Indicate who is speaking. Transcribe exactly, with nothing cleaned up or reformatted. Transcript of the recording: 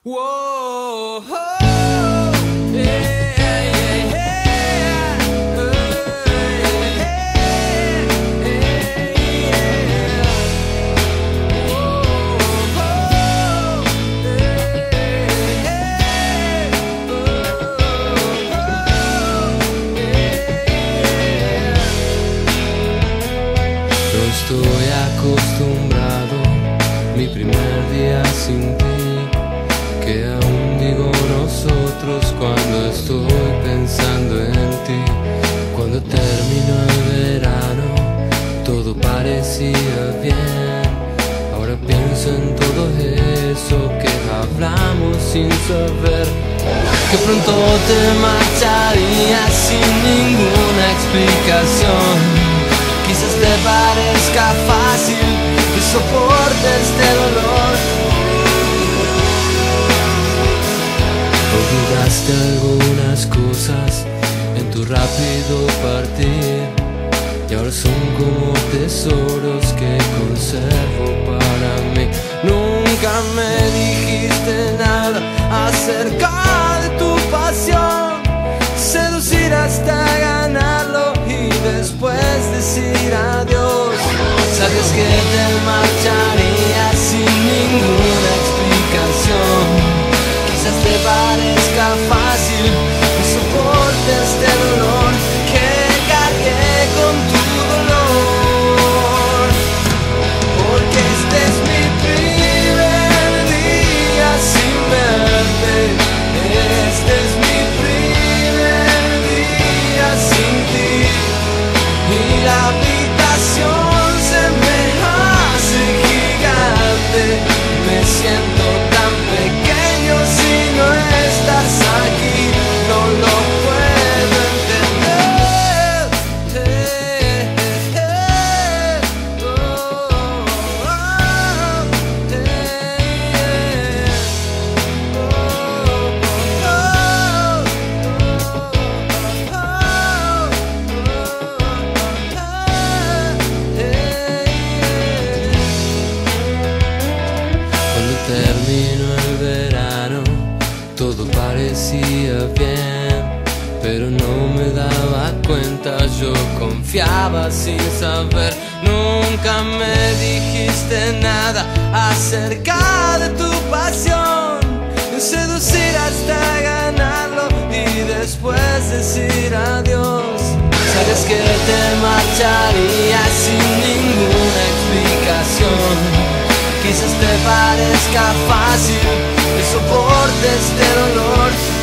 Speaker 1: Whoa, oh, yeah, yeah, yeah. Oh, yeah, yeah, yeah. Whoa, oh, yeah, yeah. Oh, yeah.
Speaker 2: No estoy acostumbrado, mi primer día sin ti, que aún digo nosotros cuando estoy pensando en ti. Cuando terminó el verano, todo parecía bien. Ahora pienso en todo eso que hablamos sin saber que pronto te marcharías sin ninguna explicación. Quizás te parezca fácil que soportes este dolor. Olvidaste algunas cosas en tu rápido partir, y ahora son como tesoros que conservo para mí. Nunca me dijiste nada acerca de tu pasión, seducir hasta ganarlo y después decir adiós. Sabes que te marcharías sin ninguna explicación. Quizás te parezca fácil que soportes este dolor, que cargué con tu dolor. Porque este es mi primer día sin verte. Este es mi primer día sin ti. Y la habitación se me hace gigante. Me siento tan pequeño si no estás aquí. No lo puedo entender. Eh, eh, eh, oh, oh, eh, eh, Cuando terminó el verano, todo parecía bien, pero no me daba cuenta, yo confiaba sin saber. Nunca me dijiste nada acerca de tu pasión, de seducir hasta ganarlo y después decir adiós. Sabes que te marcharías sin ninguna explicación. Quizás te parezca fácil que soportes este dolor,